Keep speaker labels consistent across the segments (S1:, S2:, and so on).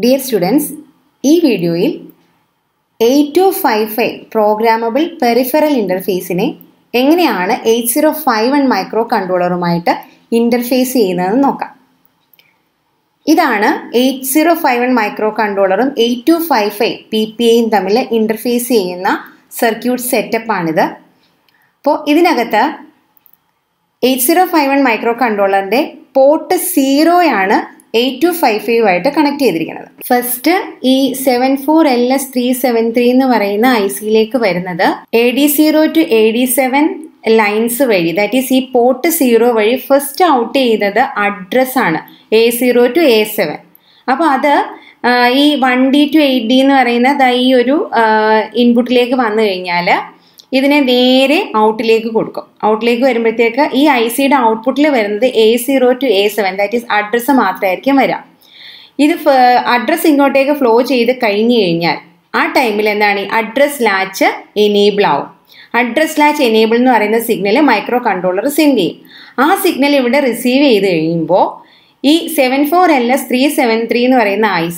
S1: Dear students, ഈ വീഡിയോയിൽ 8255 programmable peripheral ഇൻ്റർഫേസിനെ എങ്ങനെയാണ് 8051 മൈക്രോ കൺട്രോളറുമായിട്ട് ഇൻ്റർഫേസ് ചെയ്യുന്നതെന്ന് നോക്കാം. ഇതാണ് 8051 മൈക്രോ കൺട്രോളറും 8255 PPAയും തമ്മിൽ ഇൻ്റർഫേസ് ചെയ്യുന്ന സർക്യൂട്ട് സെറ്റപ്പാണിത്. അപ്പോൾ ഇതിനകത്ത് 8051 മൈക്രോ കൺട്രോളറിൻ്റെ പോർട്ട് 0 8255 കണക്ട് ചെയ്തിരിക്കുന്നത്. ഫസ്റ്റ് ഈ 74LS373 എന്ന് പറയുന്ന IC വരുന്നത് AD0 to AD7 ലൈൻസ് വഴി, ദാറ്റ് ഈസ് ഈ പോർട്ട് 0 വഴി ഫസ്റ്റ് ഔട്ട് ചെയ്തത് അഡ്രസ് ആണ് A0 to A7. അപ്പോൾ അത് ഈ 1D to 8D എന്ന് പറയുന്നത് ഈ ഒരു ഇൻപുട്ടിലേക്ക് വന്നു കഴിഞ്ഞാൽ ഇതിനെ നേരെ ഔട്ടിലേക്ക് കൊടുക്കും. ഔട്ടിലേക്ക് വരുമ്പോഴത്തേക്ക് ഈ ICയുടെ ഔട്ട്പുട്ടിൽ വരുന്നത് A0 to A7, that is address മാത്രമായിരിക്കും വരിക. ഇത് അഡ്രസ്സ് ഇങ്ങോട്ടേക്ക് ഫ്ലോ ചെയ്ത് കഴിഞ്ഞ് കഴിഞ്ഞാൽ ആ ടൈമിൽ എന്താണ് ഈ അഡ്രസ് ലാച്ച് എനേബിൾ ആവും. അഡ്രസ് ലാച്ച് എനേബിൾ എന്ന് പറയുന്ന സിഗ്നൽ മൈക്രോ കൺട്രോളർ സെൻഡ് ചെയ്യും. ആ സിഗ്നൽ ഇവിടെ റിസീവ് ചെയ്ത് കഴിയുമ്പോൾ ഈ 74LS373 എന്ന് പറയുന്ന IC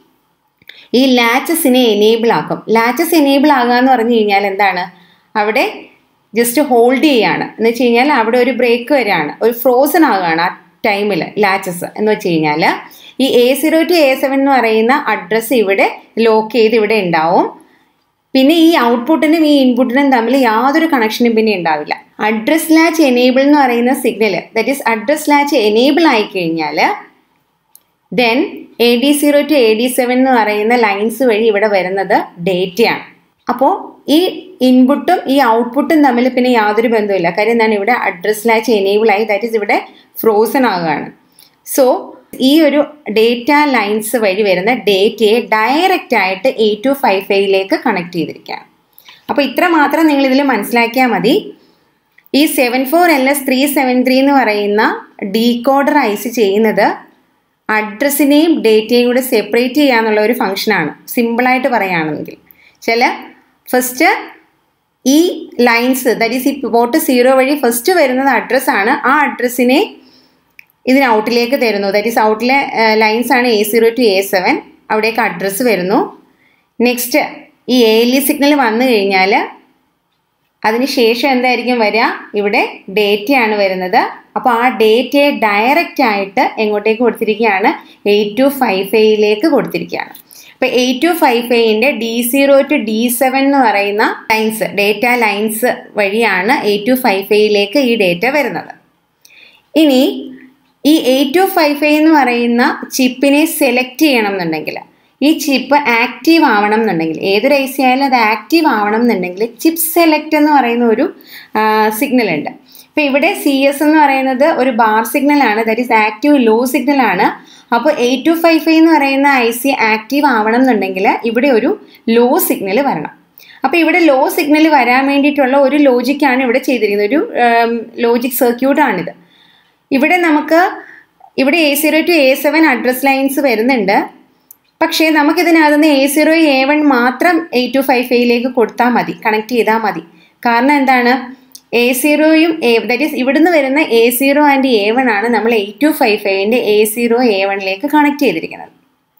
S1: ഈ ലാച്ചസിനെ എനേബിൾ ആക്കും. ലാച്ചസ് എനേബിൾ ആകുക എന്ന് പറഞ്ഞു കഴിഞ്ഞാൽ എന്താണ്, അവിടെ ജസ്റ്റ് ഹോൾഡ് ചെയ്യുകയാണ് എന്ന് വെച്ച് കഴിഞ്ഞാൽ അവിടെ ഒരു ബ്രേക്ക് വരികയാണ്, ഒരു ഫ്രോസൺ ആകുകയാണ് ആ ടൈമിൽ ലാച്ചസ് എന്ന് വെച്ച് കഴിഞ്ഞാൽ ഈ A0 to A7 എന്ന് പറയുന്ന അഡ്രസ്സ് ഇവിടെ ലോക്ക് ചെയ്ത് ഇവിടെ ഉണ്ടാവും. പിന്നെ ഈ ഔട്ട്പുട്ടിനും ഈ ഇൻപുട്ടിനും തമ്മിൽ യാതൊരു കണക്ഷനും പിന്നെ ഉണ്ടാവില്ല. അഡ്രസ് ലാച്ച് എനേബിൾ എന്ന് പറയുന്ന signal, that is address latch enable ആയിക്കഴിഞ്ഞാൽ ദെൻ AD0 to AD7 എന്ന് പറയുന്ന ലൈൻസ് വഴി ഇവിടെ വരുന്നത് ഡേറ്റയാണ്. അപ്പോൾ ഈ ഇൻപുട്ടും ഈ ഔട്ട്പുട്ടും തമ്മിൽ പിന്നെ യാതൊരു ബന്ധവുമില്ല. കാര്യം എന്താണ്, ഇവിടെ അഡ്രസ് ലാച്ച് എനേബിൾ ആയി, ദാറ്റ് ഈസ് ഇവിടെ ഫ്രോസൺ ആകുകയാണ്. സോ ഈ ഒരു ഡേറ്റ ലൈൻസ് വഴി വരുന്ന ഡേറ്റയെ ഡയറക്റ്റ് ആയിട്ട് 8255 കണക്ട് ചെയ്തിരിക്കുകയാണ്. അപ്പോൾ ഇത്ര മാത്രം നിങ്ങൾ ഇതിൽ മനസ്സിലാക്കിയാൽ മതി. ഈ 74LS373 എന്ന് പറയുന്ന ഡീകോഡർ IC ചെയ്യുന്നത് അഡ്രസ്സിനെയും ഡേറ്റയും കൂടെ സെപ്പറേറ്റ് ചെയ്യാന്നുള്ള ഒരു ഫംഗ്ഷനാണ്. സിമ്പിളായിട്ട് പറയുകയാണെങ്കിൽ ഫസ്റ്റ് ഈ ലൈൻസ്, ദാറ്റ് ഈസ് ഈ പോർട്ട് 0 വഴി ഫസ്റ്റ് വരുന്നത് അഡ്രസ്സാണ്. ആ അഡ്രസ്സിനെ ഇതിന് ഔട്ടിലേക്ക് തരുന്നു. ദാറ്റ് ഈസ് ഔട്ടിലെ ലൈൻസ് ആണ് A0 to A7, അവിടേക്ക് അഡ്രസ്സ് വരുന്നു. നെക്സ്റ്റ് ഈ ALE സിഗ്നൽ വന്നു കഴിഞ്ഞാൽ അതിന് ശേഷം എന്തായിരിക്കും വരിക, ഇവിടെ ഡേറ്റയാണ് വരുന്നത്. അപ്പോൾ ആ ഡേറ്റയെ ഡയറക്റ്റ് ആയിട്ട് എങ്ങോട്ടേക്ക് കൊടുത്തിരിക്കുകയാണ്, 8255 കൊടുത്തിരിക്കുകയാണ്. അപ്പോൾ 8255 D0 to D7 എന്ന് പറയുന്ന ലൈൻസ്, ഡേറ്റ ലൈൻസ് വഴിയാണ് 8255 ഈ ഡേറ്റ വരുന്നത്. ഇനി ഈ 8255 എന്ന് പറയുന്ന ചിപ്പിനെ സെലക്ട് ചെയ്യണം എന്നുണ്ടെങ്കിൽ, ഈ ചിപ്പ് ആക്റ്റീവ് ആവണം എന്നുണ്ടെങ്കിൽ, ഏതൊരു IC ആയാലും അത് ആക്റ്റീവ് ആവണം എന്നുണ്ടെങ്കിൽ ചിപ്പ് സെലക്ട് എന്ന് പറയുന്ന ഒരു സിഗ്നൽ ഉണ്ട്. അപ്പോൾ ഇവിടെ CS എന്ന് പറയുന്നത് ഒരു ബാർ സിഗ്നലാണ്, ദാറ്റ് ഈസ് ആക്റ്റീവ് ലോ സിഗ്നലാണ്. അപ്പോൾ 8255 എന്ന് പറയുന്ന IC ആക്റ്റീവ് ആവണം എന്നുണ്ടെങ്കിൽ ഇവിടെ ഒരു ലോ സിഗ്നൽ വരണം. അപ്പോൾ ഇവിടെ ലോ സിഗ്നൽ വരാൻ വേണ്ടിയിട്ടുള്ള ഒരു ലോജിക്കാണ് ഇവിടെ ചെയ്തിരിക്കുന്നത്, ഒരു ലോജിക് സർക്യൂട്ടാണിത്. ഇവിടെ നമുക്ക് ഇവിടെ A0 to A7 address lines വരുന്നുണ്ട്. പക്ഷേ നമുക്കിതിനകത്തുനിന്ന് A0 A1 മാത്രം 8255 കൊടുത്താൽ മതി, കണക്ട് ചെയ്താൽ മതി. കാരണം എന്താണ്, A0യും ദാറ്റ് ഈസ് ഇവിടുന്ന് വരുന്ന A0 ആൻഡ് A1 ആണ് നമ്മൾ 8255 A0 A1 കണക്ട് ചെയ്തിരിക്കുന്നത്.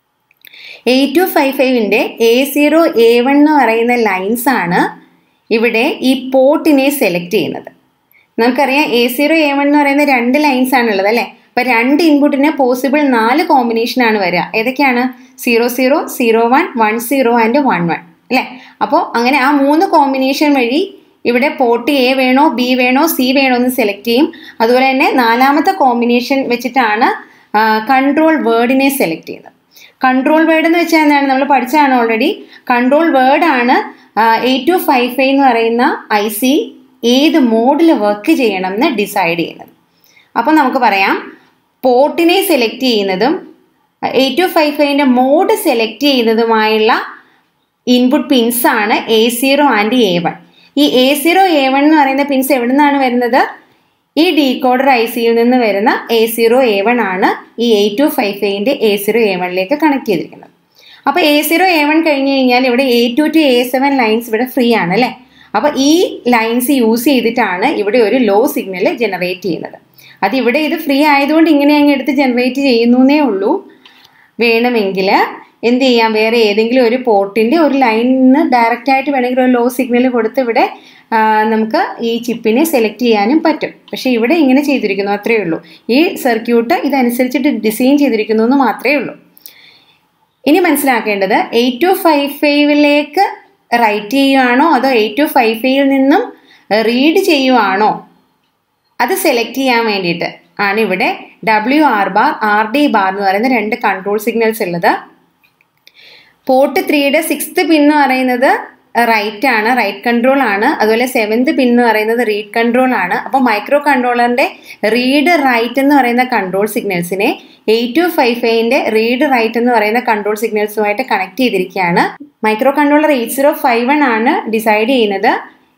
S1: 8255 A0 A1 എന്ന് പറയുന്ന ലൈൻസ് ആണ് ഇവിടെ ഈ പോർട്ടിനെ സെലക്ട് ചെയ്യുന്നത്. നമുക്കറിയാം A0 A1 എന്ന് പറയുന്ന 2 ലൈൻസ് ആണുള്ളത് അല്ലേ. അപ്പോൾ 2 ഇൻപുട്ടിന് പോസിബിൾ 4 കോമ്പിനേഷനാണ് വരിക. ഏതൊക്കെയാണ്, 00, 01, 10 ആൻഡ് 11 അല്ലേ. അപ്പോൾ അങ്ങനെ ആ 3 കോമ്പിനേഷൻ വഴി ഇവിടെ പോർട്ട് A വേണോ B വേണോ C വേണോ എന്ന് സെലക്ട് ചെയ്യും. അതുപോലെ തന്നെ 4ാമത്തെ കോമ്പിനേഷൻ വെച്ചിട്ടാണ് കൺട്രോൾ വേർഡിനെ സെലക്ട് ചെയ്യുന്നത്. കൺട്രോൾ വേർഡ് എന്ന് വെച്ചാൽ എന്താണ്, നമ്മൾ പഠിച്ചതാണ് ഓൾറെഡി. കൺട്രോൾ വേർഡാണ് 8255 എന്ന് പറയുന്ന IC ഏത് മോഡിൽ വർക്ക് ചെയ്യണം എന്ന് ഡിസൈഡ് ചെയ്യുന്നത്. അപ്പോൾ നമുക്ക് പറയാം, പോർട്ടിനെ സെലക്ട് ചെയ്യുന്നതും 8255 മോഡ് സെലക്ട് ചെയ്യുന്നതുമായുള്ള ഇൻപുട്ട് പിൻസ് ആണ് A0 ആൻഡ് A1. ഈ A0 A1 എന്ന് പറയുന്ന പിൻസ് എവിടെ നിന്നാണ് വരുന്നത്, ഈ ഡീകോഡർ ICയിൽ നിന്ന് വരുന്ന A0 A1 ആണ് ഈ 8255 A0 A1 കണക്ട് ചെയ്തിരിക്കുന്നത്. അപ്പോൾ A0 A1 കഴിഞ്ഞ് കഴിഞ്ഞാൽ ഇവിടെ A2 to A7 ലൈൻസ് ഇവിടെ ഫ്രീ ആണ് അല്ലേ. അപ്പോൾ ഈ ലൈൻസ് യൂസ് ചെയ്തിട്ടാണ് ഇവിടെ ഒരു ലോ സിഗ്നൽ ജനറേറ്റ് ചെയ്യുന്നത്. അതിവിടെ ഇത് ഫ്രീ ആയതുകൊണ്ട് ഇങ്ങനെ അങ്ങ് എടുത്ത് ജനറേറ്റ് ചെയ്യുന്നേ ഉള്ളൂ. വേണമെങ്കിൽ എന്ത് ചെയ്യാം, വേറെ ഏതെങ്കിലും ഒരു പോർട്ടിൻ്റെ ഒരു ലൈനിൽ നിന്ന് ഡയറക്റ്റ് ആയിട്ട് വേണമെങ്കിൽ ഒരു ലോ സിഗ്നൽ കൊടുത്ത് ഇവിടെ നമുക്ക് ഈ ചിപ്പിനെ സെലക്ട് ചെയ്യാനും പറ്റും. പക്ഷേ ഇവിടെ ഇങ്ങനെ ചെയ്തിരിക്കുന്നു, അത്രയേ ഉള്ളൂ. ഈ സർക്യൂട്ട് ഇതനുസരിച്ചിട്ട് ഡിസൈൻ ചെയ്തിരിക്കുന്നു എന്ന് മാത്രമേ ഉള്ളൂ. ഇനി മനസ്സിലാക്കേണ്ടത് 8255 റൈറ്റ് ചെയ്യുവാണോ അതോ 8255 നിന്നും റീഡ് ചെയ്യുവാണോ, അത് സെലക്ട് ചെയ്യാൻ വേണ്ടിയിട്ട് ആണ് ഇവിടെ WR ബാർ RD ബാർ എന്ന് പറയുന്ന രണ്ട് കൺട്രോൾ സിഗ്നൽസ് ഉള്ളത്. പോർട്ട് 3യുടെ 6th പിൻ എന്ന് പറയുന്നത് റൈറ്റ് ആണ്, റൈറ്റ് കൺട്രോൾ ആണ്. അതുപോലെ 7th പിൻ എന്ന് പറയുന്നത് റീഡ് കൺട്രോൾ ആണ്. അപ്പോൾ മൈക്രോ കൺട്രോളറിൻ്റെ റീഡ് റൈറ്റ് എന്ന് പറയുന്ന കൺട്രോൾ സിഗ്നൽസിനെ 8255ൻ്റെ റീഡ് റൈറ്റ് എന്ന് പറയുന്ന കൺട്രോൾ സിഗ്നൽസുമായിട്ട് കണക്ട് ചെയ്തിരിക്കുകയാണ്. മൈക്രോ കൺട്രോളർ 8051 ആണ് ഡിസൈഡ് ചെയ്യുന്നത്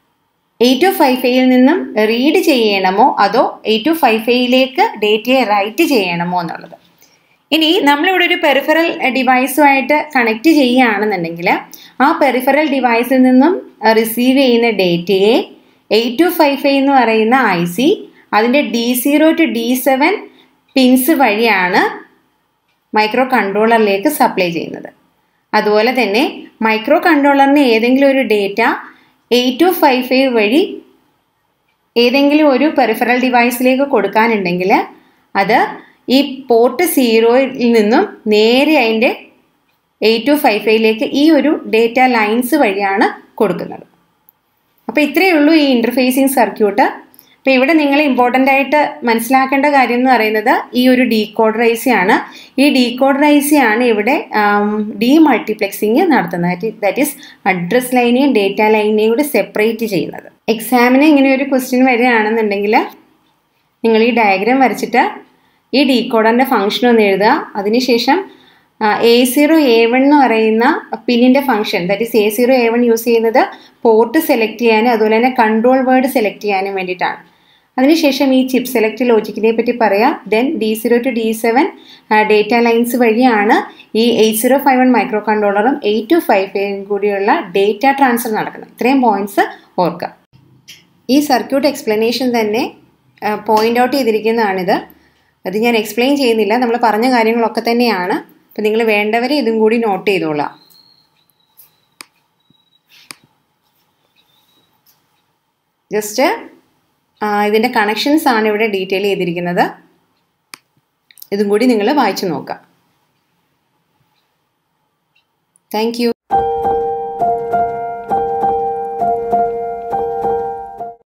S1: 8255 നിന്നും റീഡ് ചെയ്യണമോ അതോ 8255 ഡേറ്റയെ റൈറ്റ് ചെയ്യണമോ എന്നുള്ളത്. ഇനി നമ്മളിവിടെ ഒരു പെരിഫറൽ ഡിവൈസുമായിട്ട് കണക്ട് ചെയ്യുകയാണെന്നുണ്ടെങ്കിൽ ആ പെരിഫറൽ ഡിവൈസിൽ നിന്നും റിസീവ് ചെയ്യുന്ന ഡേറ്റയെ 8255 എന്ന് പറയുന്ന IC അതിൻ്റെ D0 to D7 പിൻസ് വഴിയാണ് മൈക്രോ കൺട്രോളറിലേക്ക് സപ്ലൈ ചെയ്യുന്നത്. അതുപോലെ തന്നെ മൈക്രോ കൺട്രോളറിന് ഏതെങ്കിലും ഒരു ഡേറ്റ 8255 വഴി ഏതെങ്കിലും ഒരു പെരിഫറൽ ഡിവൈസിലേക്ക് കൊടുക്കാനുണ്ടെങ്കിൽ അത് ഈ പോർട്ട് 0യിൽ നിന്നും നേരെ അതിൻ്റെ 8255 ഈ ഒരു ഡേറ്റ ലൈൻസ് വഴിയാണ് കൊടുക്കുന്നത്. അപ്പോൾ ഇത്രയേ ഉള്ളൂ ഈ ഇൻ്റർഫേസിങ് സർക്യൂട്ട്. അപ്പോൾ ഇവിടെ നിങ്ങൾ ഇമ്പോർട്ടൻ്റ് ആയിട്ട് മനസ്സിലാക്കേണ്ട കാര്യം എന്ന് പറയുന്നത് ഈ ഒരു ഡീകോഡർ IC ആണ്. ഈ ഡീകോഡർ IC ആണ് ഇവിടെ ഡീമൾട്ടിപ്ലെക്സിങ് നടത്തുന്നത്. ദാറ്റ് ഈസ് അഡ്രസ് ലൈനെയും ഡേറ്റ ലൈനെയും കൂടി സെപ്പറേറ്റ് ചെയ്യുന്നത്. എക്സാമിന് ഇങ്ങനെ ഒരു ക്വസ്റ്റ്യൻ വരികയാണെന്നുണ്ടെങ്കിൽ നിങ്ങൾ ഈ ഡയഗ്രാം വരച്ചിട്ട് ഈ ഡീകോഡറിൻ്റെ ഫംഗ്ഷൻ ഒന്ന് എഴുതുക. അതിനുശേഷം A0 A1 എന്ന് പറയുന്ന പിന്നിൻ്റെ function, that is A0 A1 use ചെയ്യുന്നത് പോർട്ട് സെലക്ട് ചെയ്യാനും അതുപോലെ തന്നെ കൺട്രോൾ വേർഡ് സെലക്ട് ചെയ്യാനും വേണ്ടിയിട്ടാണ്. അതിനുശേഷം ഈ ചിപ്പ് സെലക്ട് ലോജിക്കിനെ പറ്റി പറയാം. Then D0 to D7 data lines വഴിയാണ് ഈ 8051 മൈക്രോ കൺട്രോളറും 8255 കൂടിയുള്ള ഡേറ്റ ട്രാൻസ്ഫർ നടക്കുന്നത്. ഇത്രയും പോയിന്റ്സ് ഓർക്കുക. ഈ സർക്യൂട്ട് എക്സ്പ്ലനേഷൻ തന്നെ പോയിന്റ് ഔട്ട് ചെയ്തിരിക്കുന്നതാണിത്. അത് ഞാൻ എക്സ്പ്ലെയിൻ ചെയ്യുന്നില്ല, നമ്മൾ പറഞ്ഞ കാര്യങ്ങളൊക്കെ തന്നെയാണ്. അപ്പം നിങ്ങൾ വേണ്ടവരെ ഇതും കൂടി നോട്ട് ചെയ്തോളാം. ജസ്റ്റ് ഇതിൻ്റെ കണക്ഷൻസ് ആണ് ഇവിടെ ഡീറ്റെയിൽ ചെയ്തിരിക്കുന്നത്. ഇതും കൂടി നിങ്ങൾ വായിച്ചു നോക്കാം. Thank U.